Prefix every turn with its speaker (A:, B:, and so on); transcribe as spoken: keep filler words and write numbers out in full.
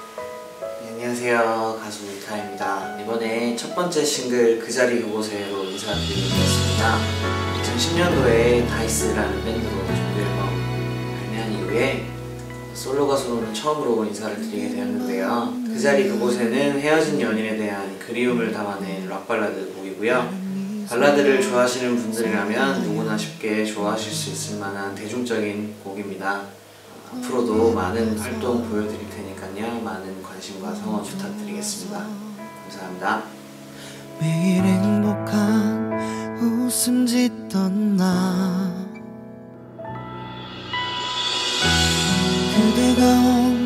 A: 네, 안녕하세요. 가수 미카입니다. 이번에 첫 번째 싱글 그 자리 그곳에로 인사드리겠습니다. 이천십 년도에 다이스라는 밴드로 정규 앨범 발매한 이후에 솔로 가수로는 처음으로 인사를 드리게 되었는데요. 그 자리 그곳에는 헤어진 연인에 대한 그리움을 담아낸 락발라드 곡이고요. 발라드를 좋아하시는 분들이라면 누구나 쉽게 좋아하실 수 있을 만한 대중적인 곡입니다. 앞으로도 많은 활동 보여드릴 테니까요. 많은 관심과 성원 부탁드리겠습니다. 감사합니다.
B: 매일 행복한 웃음 짓던 나 그대가